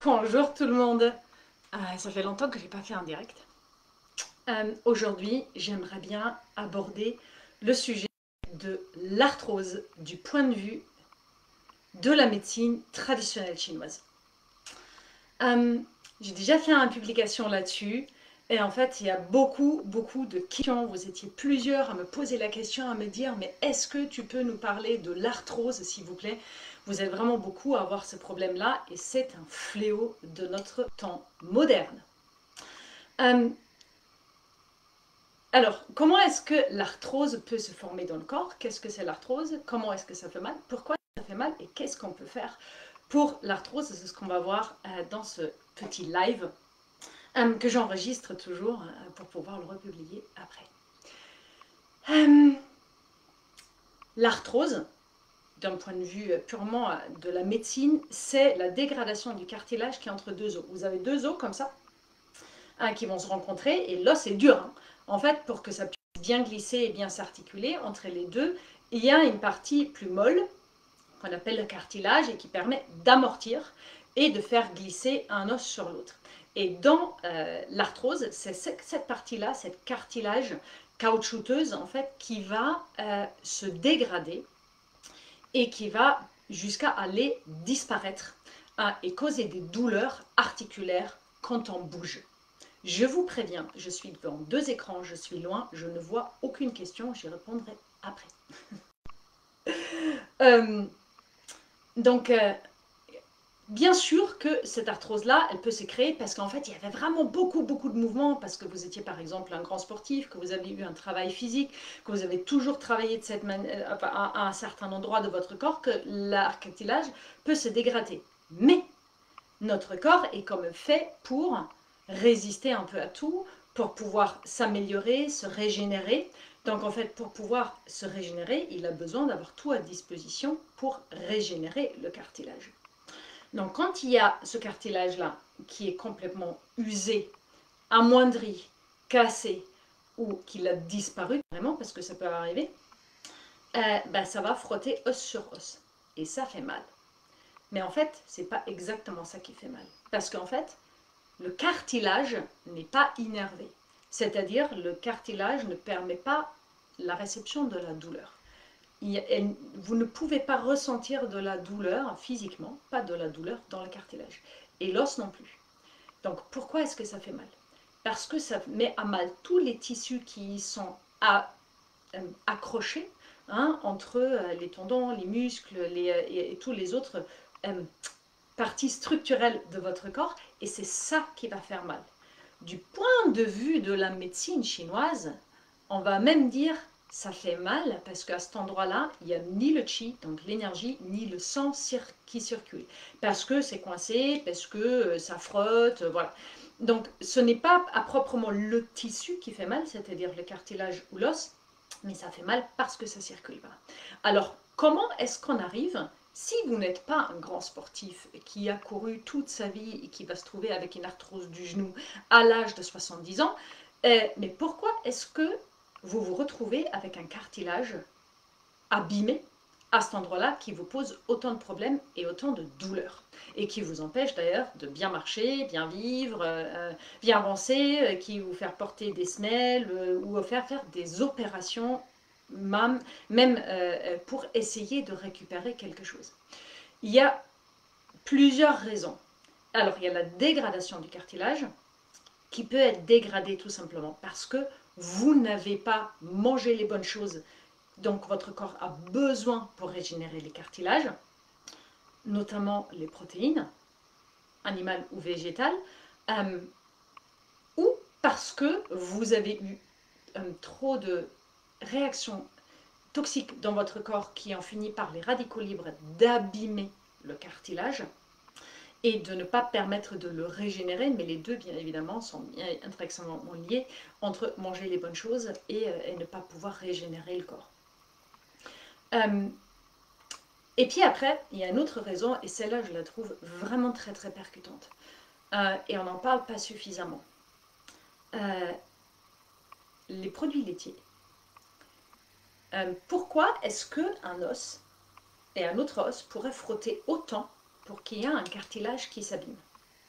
Bonjour tout le monde. Ça fait longtemps que je n'ai pas fait un direct. Aujourd'hui, j'aimerais bien aborder le sujet de l'arthrose du point de vue de la médecine traditionnelle chinoise. J'ai déjà fait une publication là-dessus et en fait, il y a beaucoup de questions. Vous étiez plusieurs à me poser la question, à me dire mais est-ce que tu peux nous parler de l'arthrose s'il vous plaît? Vous êtes vraiment beaucoup à avoir ce problème-là et c'est un fléau de notre temps moderne. Alors, comment est-ce que l'arthrose peut se former dans le corps? Qu'est-ce que c'est l'arthrose? Comment est-ce que ça fait mal? Pourquoi ça fait mal? Et qu'est-ce qu'on peut faire pour l'arthrose? C'est ce qu'on va voir dans ce petit live que j'enregistre toujours pour pouvoir le republier après. L'arthrose, d'un point de vue purement de la médecine, c'est la dégradation du cartilage qui est entre deux os. Vous avez deux os comme ça, qui vont se rencontrer, et l'os est dur. En fait, pour que ça puisse bien glisser et bien s'articuler entre les deux, il y a une partie plus molle, qu'on appelle le cartilage, et qui permet d'amortir et de faire glisser un os sur l'autre. Et dans l'arthrose, c'est cette partie-là, cette cartilage caoutchouteuse, en fait, qui va se dégrader et qui va jusqu'à aller disparaître et causer des douleurs articulaires quand on bouge. Je vous préviens, je suis devant deux écrans, je suis loin, je ne vois aucune question, j'y répondrai après. Donc, bien sûr que cette arthrose-là, elle peut se créer parce qu'en fait, il y avait vraiment beaucoup de mouvements, parce que vous étiez par exemple un grand sportif, que vous avez eu un travail physique, que vous avez toujours travaillé de cette à un certain endroit de votre corps, que l'arcartilage peut se dégrader. Mais notre corps est comme fait pour résister un peu à tout, pour pouvoir s'améliorer, se régénérer. Donc en fait, pour pouvoir se régénérer, il a besoin d'avoir tout à disposition pour régénérer le cartilage. Donc quand il y a ce cartilage-là qui est complètement usé, amoindri, cassé, ou qu'il a disparu, vraiment, parce que ça peut arriver, ça va frotter os sur os. Et ça fait mal. Mais en fait, ce n'est pas exactement ça qui fait mal. Parce qu'en fait, le cartilage n'est pas innervé. C'est-à-dire, le cartilage ne permet pas la réception de la douleur. Vous ne pouvez pas ressentir de la douleur physiquement, pas de la douleur dans le cartilage. Et l'os non plus. Donc pourquoi est-ce que ça fait mal? Parce que ça met à mal tous les tissus qui sont accrochés entre les tendons, les muscles et tous les autres parties structurelles de votre corps, et c'est ça qui va faire mal. Du point de vue de la médecine chinoise, on va même dire ça fait mal parce qu'à cet endroit-là, il n'y a ni le qi, donc l'énergie, ni le sang qui circule. Parce que c'est coincé, parce que ça frotte, voilà. Donc ce n'est pas à proprement le tissu qui fait mal, c'est-à-dire le cartilage ou l'os, mais ça fait mal parce que ça circule pas. Alors comment est-ce qu'on arrive, si vous n'êtes pas un grand sportif qui a couru toute sa vie et qui va se trouver avec une arthrose du genou à l'âge de 70 ans, mais pourquoi est-ce que vous vous retrouvez avec un cartilage abîmé à cet endroit-là qui vous pose autant de problèmes et autant de douleurs et qui vous empêche d'ailleurs de bien marcher, bien vivre, bien avancer, qui vous fait porter des semelles ou faire des opérations même pour essayer de récupérer quelque chose. Il y a plusieurs raisons. Alors, il y a la dégradation du cartilage qui peut être dégradé tout simplement parce que vous n'avez pas mangé les bonnes choses, donc votre corps a besoin pour régénérer les cartilages, notamment les protéines, animales ou végétales, ou parce que vous avez eu trop de réactions toxiques dans votre corps qui ont fini par les radicaux libres d'abîmer le cartilage et de ne pas permettre de le régénérer, mais les deux, bien évidemment, sont bien intrinsèquement liés entre manger les bonnes choses et ne pas pouvoir régénérer le corps. Et puis après, il y a une autre raison, et celle-là, je la trouve vraiment très percutante. Et on n'en parle pas suffisamment. Les produits laitiers. Pourquoi est-ce qu'un os et un autre os pourraient frotter autant pour qu'il y ait un cartilage qui s'abîme?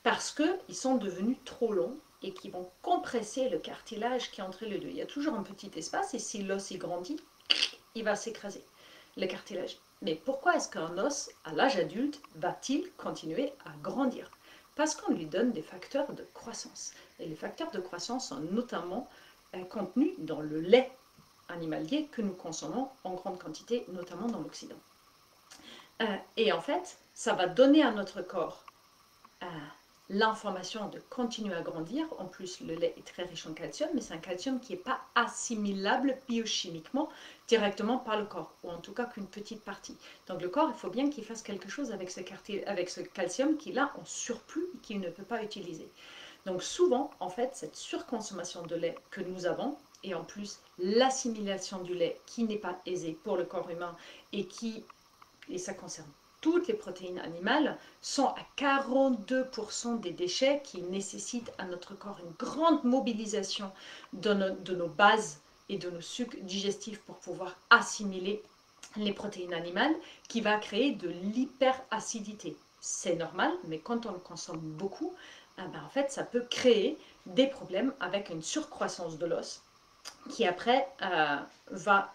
parce qu'ils sont devenus trop longs et qui vont compresser le cartilage qui est entre les deux. Il y a toujours un petit espace et si l'os est grandit, il va s'écraser, le cartilage. Mais pourquoi est-ce qu'un os, à l'âge adulte, va-t-il continuer à grandir? Parce qu'on lui donne des facteurs de croissance. Et les facteurs de croissance sont notamment contenus dans le lait animalier que nous consommons en grande quantité, notamment dans l'Occident. Et en fait, ça va donner à notre corps l'information de continuer à grandir. En plus, le lait est très riche en calcium, mais c'est un calcium qui n'est pas assimilable biochimiquement directement par le corps, ou en tout cas qu'une petite partie. Donc le corps, il faut bien qu'il fasse quelque chose avec ce calcium qu'il a en surplus et qu'il ne peut pas utiliser. Donc souvent, en fait, cette surconsommation de lait que nous avons, et en plus l'assimilation du lait qui n'est pas aisée pour le corps humain et ça concerne toutes les protéines animales, sont à 42% des déchets qui nécessitent à notre corps une grande mobilisation de nos bases et de nos sucs digestifs pour pouvoir assimiler les protéines animales, qui va créer de l'hyperacidité. C'est normal, mais quand on le consomme beaucoup, en fait, ça peut créer des problèmes avec une surcroissance de l'os qui après va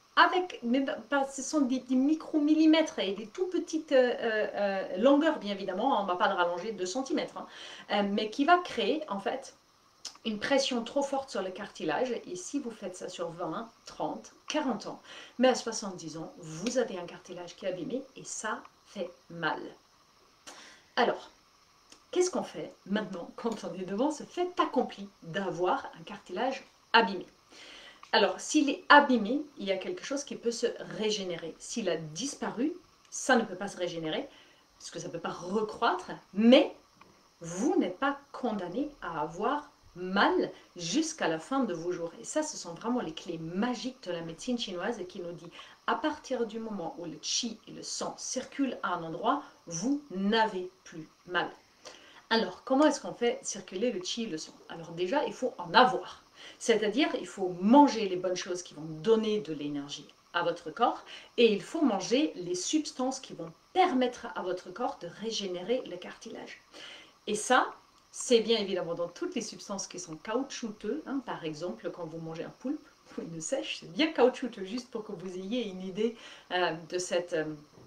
ce sont des micromillimètres et des tout petites longueurs, bien évidemment, on ne va pas le rallonger de 2 cm, mais qui va créer en fait une pression trop forte sur le cartilage. Et si vous faites ça sur 20, 30, 40 ans, mais à 70 ans, vous avez un cartilage qui est abîmé et ça fait mal. Alors, qu'est-ce qu'on fait maintenant quand on est devant ce fait accompli d'avoir un cartilage abîmé? Alors, s'il est abîmé, il y a quelque chose qui peut se régénérer. S'il a disparu, ça ne peut pas se régénérer, parce que ça ne peut pas recroître, mais vous n'êtes pas condamné à avoir mal jusqu'à la fin de vos jours. Et ça, ce sont vraiment les clés magiques de la médecine chinoise qui nous dit, à partir du moment où le qi et le sang circulent à un endroit, vous n'avez plus mal. Alors, comment est-ce qu'on fait circuler le qi et le sang? Alors déjà, il faut en avoir. C'est-à-dire, il faut manger les bonnes choses qui vont donner de l'énergie à votre corps et il faut manger les substances qui vont permettre à votre corps de régénérer le cartilage. Et ça, c'est bien évidemment dans toutes les substances qui sont caoutchouteuses. Par exemple, quand vous mangez un poulpe ou une sèche, c'est bien caoutchouteux, juste pour que vous ayez une idée de cette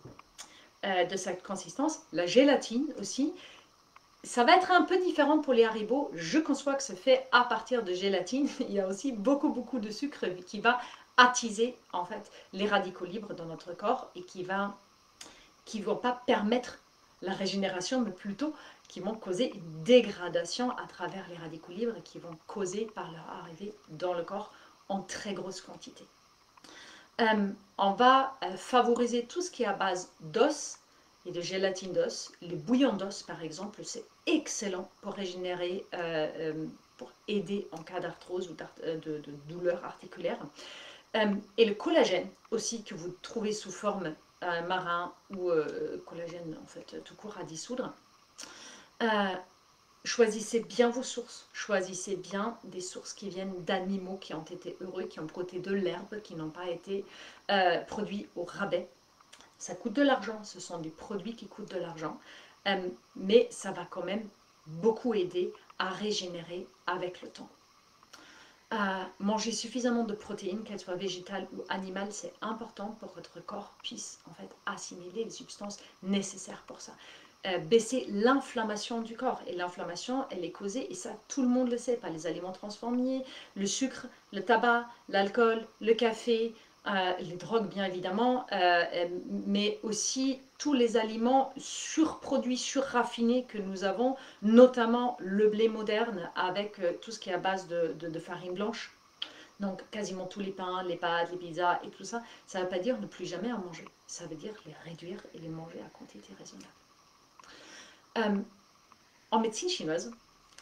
consistance. La gélatine aussi. Ça va être un peu différent pour les Haribo. Je conçois que c'est fait à partir de gélatine. Il y a aussi beaucoup de sucre qui va attiser en fait les radicaux libres dans notre corps et qui ne vont pas permettre la régénération, mais plutôt qui vont causer une dégradation à travers les radicaux libres et qui vont causer par leur arrivée dans le corps en très grosse quantité. On va favoriser tout ce qui est à base d'os et de gélatine d'os. Les bouillons d'os, par exemple, c'est excellent pour régénérer, pour aider en cas d'arthrose ou de douleur articulaire. Et le collagène aussi, que vous trouvez sous forme marin ou collagène en fait tout court à dissoudre. Choisissez bien vos sources, choisissez bien des sources qui viennent d'animaux qui ont été heureux, qui ont frotté de l'herbe, qui n'ont pas été produits au rabais. Ça coûte de l'argent, ce sont des produits qui coûtent de l'argent, mais ça va quand même beaucoup aider à régénérer avec le temps. Manger suffisamment de protéines, qu'elles soient végétales ou animales, c'est important pour que votre corps puisse en fait assimiler les substances nécessaires pour ça. Baisser l'inflammation du corps. Et l'inflammation, elle est causée, et ça tout le monde le sait, par les aliments transformés, le sucre, le tabac, l'alcool, le café, les drogues bien évidemment, mais aussi tous les aliments surproduits, surraffinés que nous avons, notamment le blé moderne avec tout ce qui est à base de farine blanche. Donc quasiment tous les pains, les pâtes, les pizzas et tout ça, ça ne veut pas dire ne plus jamais en manger. Ça veut dire les réduire et les manger à quantité raisonnable. En médecine chinoise,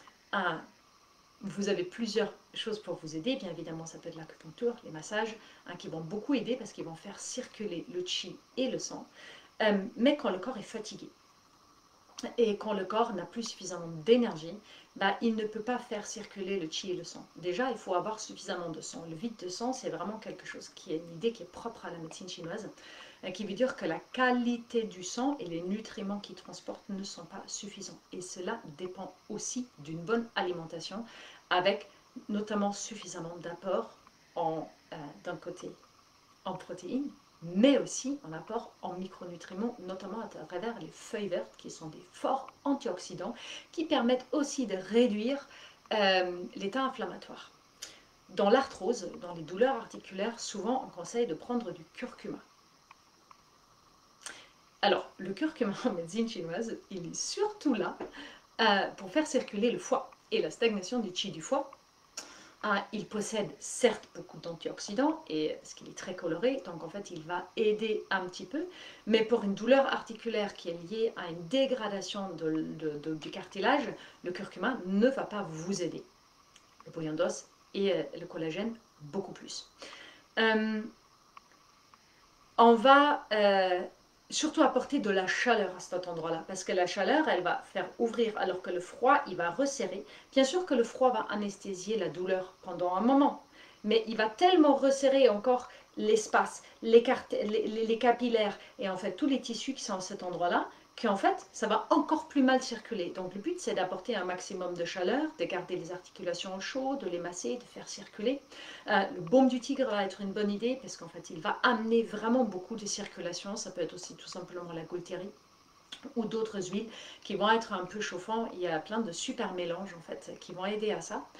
vous avez plusieurs choses pour vous aider. Bien évidemment, ça peut être l'acupuncture, les massages, qui vont beaucoup aider parce qu'ils vont faire circuler le qi et le sang. Mais quand le corps est fatigué et quand le corps n'a plus suffisamment d'énergie, il ne peut pas faire circuler le qi et le sang. Déjà, il faut avoir suffisamment de sang. Le vide de sang, c'est vraiment quelque chose qui est une idée qui est propre à la médecine chinoise. qui veut dire que la qualité du sang et les nutriments qu'il transporte ne sont pas suffisants. Et cela dépend aussi d'une bonne alimentation, avec notamment suffisamment d'apports d'un côté en protéines, mais aussi en apport en micronutriments, notamment à travers les feuilles vertes, qui sont des forts antioxydants, qui permettent aussi de réduire l'état inflammatoire. Dans l'arthrose, dans les douleurs articulaires, souvent on conseille de prendre du curcuma. Alors, le curcuma en médecine chinoise, il est surtout là pour faire circuler le foie et la stagnation du qi du foie. Il possède certes beaucoup d'antioxydants, et parce qu'il est très coloré, donc en fait il va aider un petit peu, mais pour une douleur articulaire qui est liée à une dégradation du cartilage, le curcuma ne va pas vous aider. Le bouillon d'os et le collagène, beaucoup plus. On va surtout apporter de la chaleur à cet endroit-là, parce que la chaleur, elle va faire ouvrir, alors que le froid, il va resserrer. Bien sûr que le froid va anesthésier la douleur pendant un moment, mais il va tellement resserrer encore l'espace, les capillaires, et en fait tous les tissus qui sont à cet endroit-là, qu'en fait, ça va encore plus mal circuler. Donc le but, c'est d'apporter un maximum de chaleur, de garder les articulations au chaud, de les masser, de faire circuler. Le baume du tigre va être une bonne idée, parce qu'en fait, il va amener vraiment beaucoup de circulation. Ça peut être aussi tout simplement la Gualtérie ou d'autres huiles qui vont être un peu chauffants. Il y a plein de super mélanges, en fait, qui vont aider à ça.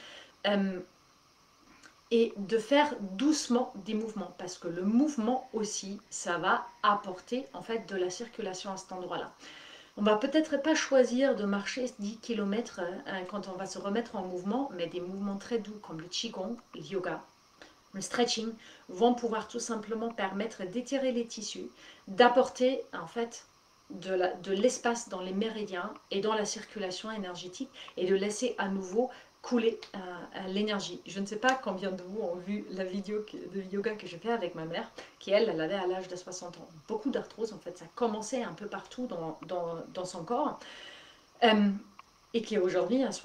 Et de faire doucement des mouvements, parce que le mouvement aussi, ça va apporter en fait de la circulation à cet endroit-là. On va peut-être pas choisir de marcher 10 km quand on va se remettre en mouvement, mais des mouvements très doux comme le qigong, le yoga, le stretching vont pouvoir tout simplement permettre d'étirer les tissus, d'apporter en fait de l'espace dans les méridiens et dans la circulation énergétique, et de laisser à nouveau couler l'énergie. Je ne sais pas combien de vous ont vu la vidéo de yoga que j'ai fait avec ma mère, qui elle avait à l'âge de 60 ans. Beaucoup d'arthrose, en fait, ça commençait un peu partout dans son corps, et qui aujourd'hui a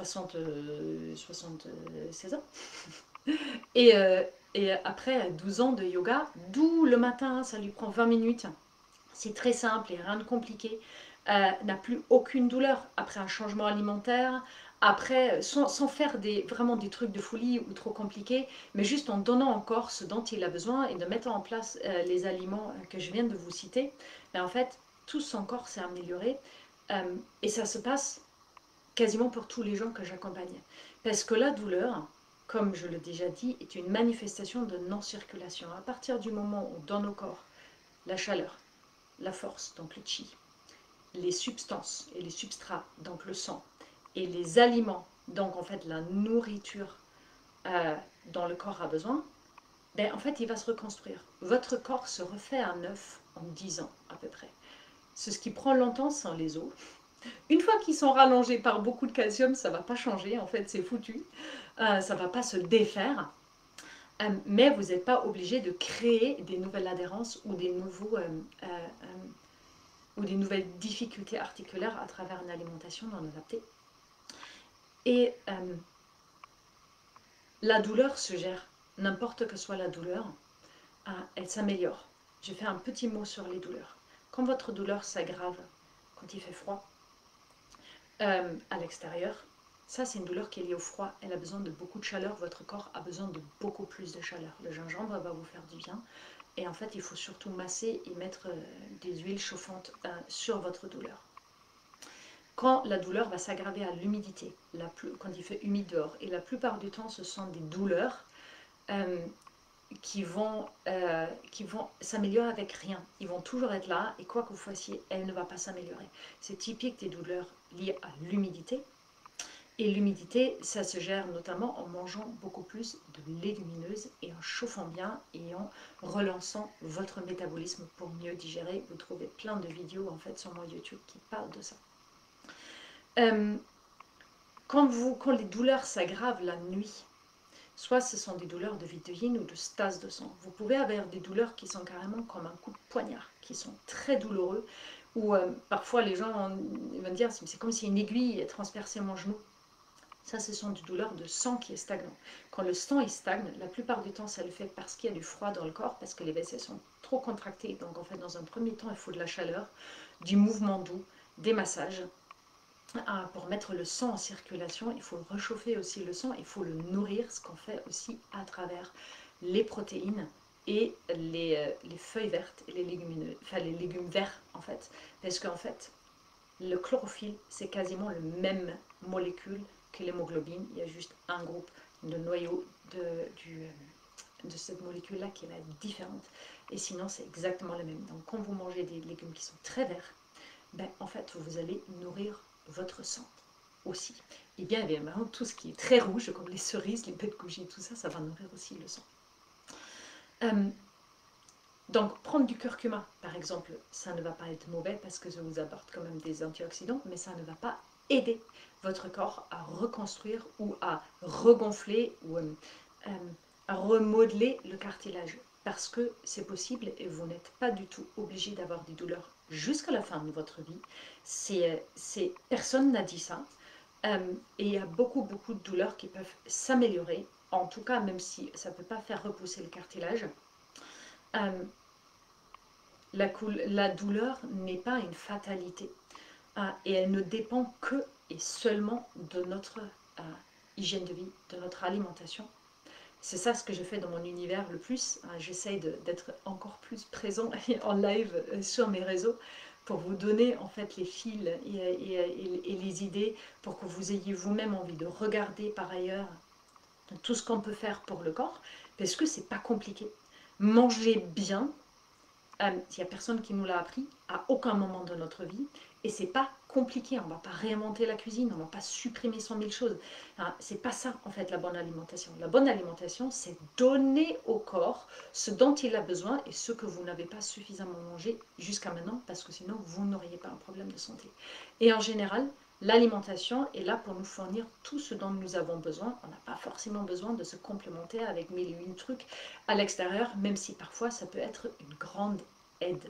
76 ans. Et, après 12 ans de yoga, d'où le matin, ça lui prend 20 minutes. C'est très simple et rien de compliqué. N'a plus aucune douleur après un changement alimentaire, après, sans faire vraiment des trucs de folie ou trop compliqués, mais juste en donnant encore ce dont il a besoin et de mettre en place les aliments que je viens de vous citer. En fait, tout son corps s'est amélioré, et ça se passe quasiment pour tous les gens que j'accompagne. Parce que la douleur, comme je l'ai déjà dit, est une manifestation de non-circulation. À partir du moment où dans nos corps, la chaleur, la force, donc le chi, les substances et les substrats, donc le sang, et les aliments, donc en fait la nourriture dont le corps a besoin, en fait il va se reconstruire. Votre corps se refait à neuf en 10 ans à peu près. Ce qui prend longtemps, c'est les os. Une fois qu'ils sont rallongés par beaucoup de calcium, ça ne va pas changer, en fait c'est foutu. Ça ne va pas se défaire. Mais vous n'êtes pas obligé de créer des nouvelles adhérences ou des nouvelles difficultés articulaires à travers une alimentation non adaptée. Et la douleur se gère, n'importe que soit la douleur, elle s'améliore. Je fais un petit mot sur les douleurs. Quand votre douleur s'aggrave, quand il fait froid, à l'extérieur, ça c'est une douleur qui est liée au froid, elle a besoin de beaucoup de chaleur, votre corps a besoin de beaucoup plus de chaleur. Le gingembre va vous faire du bien, et en fait il faut surtout masser et mettre des huiles chauffantes sur votre douleur. Quand la douleur va s'aggraver à l'humidité, quand il fait humide dehors, et la plupart du temps ce sont des douleurs qui vont s'améliorer avec rien. Ils vont toujours être là, et quoi que vous fassiez, elle ne va pas s'améliorer. C'est typique des douleurs liées à l'humidité. Et l'humidité, ça se gère notamment en mangeant beaucoup plus de légumineuses et en chauffant bien et en relançant votre métabolisme pour mieux digérer. Vous trouvez plein de vidéos en fait sur mon YouTube qui parlent de ça. Quand les douleurs s'aggravent la nuit, soit ce sont des douleurs de vide de yin ou de stase de sang. Vous pouvez avoir des douleurs qui sont carrément comme un coup de poignard, qui sont très douloureux, ou parfois les gens vont dire c'est comme si une aiguille transperçait mon genou. Ça, ce sont des douleurs de sang qui est stagnant. Quand le sang il stagne, la plupart du temps, ça le fait parce qu'il y a du froid dans le corps, parce que les vessies sont trop contractées. Donc, en fait, dans un premier temps, il faut de la chaleur, du mouvement doux, des massages. Pour mettre le sang en circulation, il faut réchauffer aussi le sang, il faut le nourrir, ce qu'on fait aussi à travers les protéines et les feuilles vertes et les légumineux, enfin les légumes verts en fait. Parce qu'en fait, le chlorophylle, c'est quasiment le même molécule que l'hémoglobine. Il y a juste un groupe de noyau de cette molécule-là qui va être différente. Et sinon, c'est exactement le même. Donc, quand vous mangez des légumes qui sont très verts, ben, en fait, vous allez nourrir votre sang aussi. Et bien évidemment, tout ce qui est très rouge, comme les cerises, les baies de goji, tout ça, ça va nourrir aussi le sang. Donc, prendre du curcuma, par exemple, ça ne va pas être mauvais parce que ça vous apporte quand même des antioxydants, mais ça ne va pas aider votre corps à reconstruire ou à regonfler ou à remodeler le cartilage. Parce que c'est possible et vous n'êtes pas du tout obligé d'avoir des douleurs jusqu'à la fin de votre vie. Personne n'a dit ça. Et il y a beaucoup de douleurs qui peuvent s'améliorer. En tout cas, même si ça ne peut pas faire repousser le cartilage. La douleur n'est pas une fatalité et elle ne dépend que et seulement de notre hygiène de vie, de notre alimentation. C'est ça ce que je fais dans mon univers le plus. J'essaye d'être encore plus présent en live sur mes réseaux pour vous donner en fait les fils et les idées pour que vous ayez vous-même envie de regarder par ailleurs tout ce qu'on peut faire pour le corps parce que c'est pas compliqué. Manger bien, il n'y a personne qui nous l'a appris à aucun moment de notre vie et c'est pas compliqué, on ne va pas réinventer la cuisine, on ne va pas supprimer 100 000 choses. C'est pas ça en fait la bonne alimentation. La bonne alimentation, c'est donner au corps ce dont il a besoin et ce que vous n'avez pas suffisamment mangé jusqu'à maintenant parce que sinon vous n'auriez pas un problème de santé. Et en général, l'alimentation est là pour nous fournir tout ce dont nous avons besoin. On n'a pas forcément besoin de se complémenter avec 1001 trucs à l'extérieur, même si parfois ça peut être une grande aide.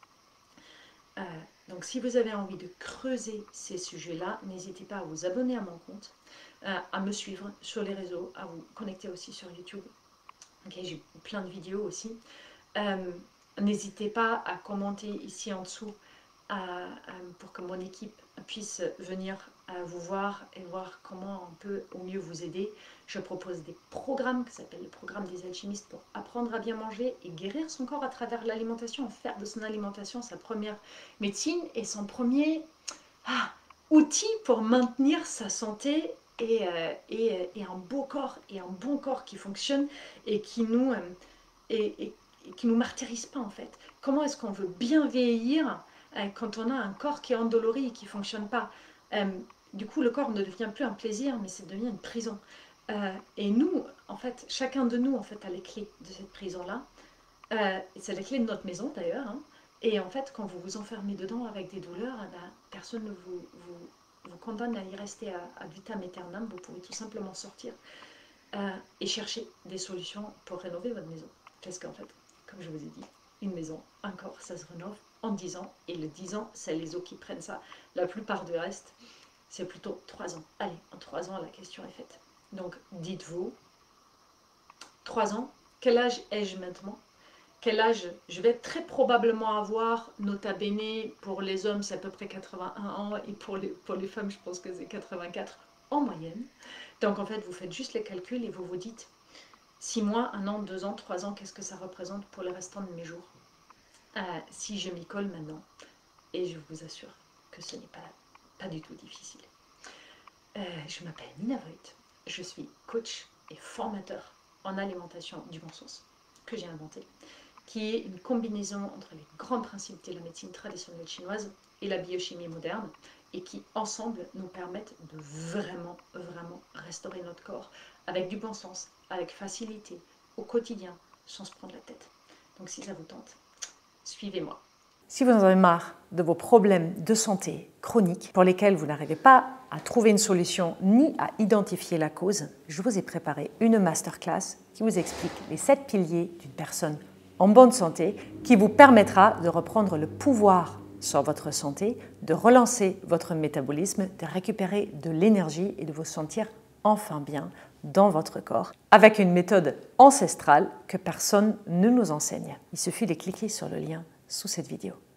Donc si vous avez envie de creuser ces sujets-là, n'hésitez pas à vous abonner à mon compte, à me suivre sur les réseaux, à vous connecter aussi sur YouTube. Okay, j'ai plein de vidéos aussi. N'hésitez pas à commenter ici en dessous pour que mon équipe puisse venir vous voir et voir comment on peut au mieux vous aider. Je propose des programmes qui s'appellent le programme des alchimistes pour apprendre à bien manger et guérir son corps à travers l'alimentation, faire de son alimentation sa première médecine et son premier outil pour maintenir sa santé et un beau corps et un bon corps qui fonctionne et qui nous martyrise pas en fait. Comment est-ce qu'on veut bien vieillir quand on a un corps qui est endolori et qui ne fonctionne pas? Du coup, le corps ne devient plus un plaisir, mais ça devient une prison. Et nous, en fait, chacun de nous, en fait, a les clés de cette prison-là. C'est les clés de notre maison, d'ailleurs. Hein. Et en fait, quand vous vous enfermez dedans avec des douleurs, personne ne vous condamne à y rester à vitam aeternam. Vous pouvez tout simplement sortir et chercher des solutions pour rénover votre maison. Parce qu'en fait, comme je vous ai dit, une maison, un corps, ça se rénove en 10 ans. Et le 10 ans, c'est les os qui prennent ça. La plupart du reste, c'est plutôt 3 ans. Allez, en 3 ans, la question est faite. Donc, dites-vous, 3 ans, quel âge ai-je maintenant? Quel âge je vais très probablement avoir, nota bene, pour les hommes, c'est à peu près 81 ans, et pour les femmes, je pense que c'est 84 en moyenne. Donc, en fait, vous faites juste les calculs et vous vous dites, 6 mois, 1 an, 2 ans, 3 ans, qu'est-ce que ça représente pour le restant de mes jours? Si je m'y colle maintenant, et je vous assure que ce n'est pas du tout difficile. Je m'appelle Nina Voigt, je suis coach et formateur en alimentation du bon sens que j'ai inventé, qui est une combinaison entre les grands principes de la médecine traditionnelle chinoise et la biochimie moderne, et qui ensemble nous permettent de vraiment restaurer notre corps avec du bon sens, avec facilité, au quotidien, sans se prendre la tête. Donc si ça vous tente, suivez-moi. Si vous en avez marre de vos problèmes de santé chroniques pour lesquels vous n'arrivez pas à trouver une solution ni à identifier la cause, je vous ai préparé une masterclass qui vous explique les 7 piliers d'une personne en bonne santé qui vous permettra de reprendre le pouvoir sur votre santé, de relancer votre métabolisme, de récupérer de l'énergie et de vous sentir enfin bien dans votre corps avec une méthode ancestrale que personne ne nous enseigne. Il suffit de cliquer sur le lien sous cette vidéo.